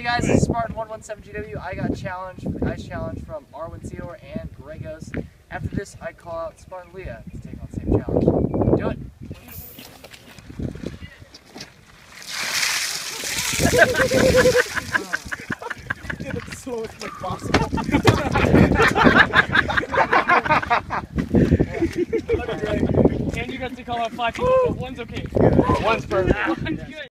guys, this is Spartan117GW. I got challenged for the ice challenge from Arwen Seor and Gregos. After this, I call out Spartan Leah to take on the same challenge. Do it! Get it the slowest way possible. And you got to call out 5 people, but one's okay. One's perfect.